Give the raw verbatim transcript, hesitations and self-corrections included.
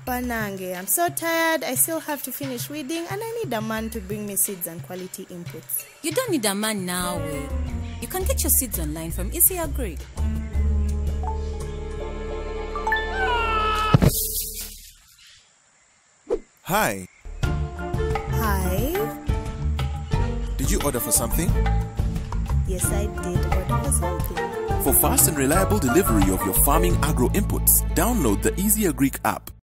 Banange, I'm so tired. I still have to finish weeding and I need a man to bring me seeds and quality inputs. You don't need a man now, eh? You can get your seeds online from EzyAgric. Hi. Hi. Did you order for something? Yes, I did order for something. For fast and reliable delivery of your farming agro inputs, download the EzyAgric app.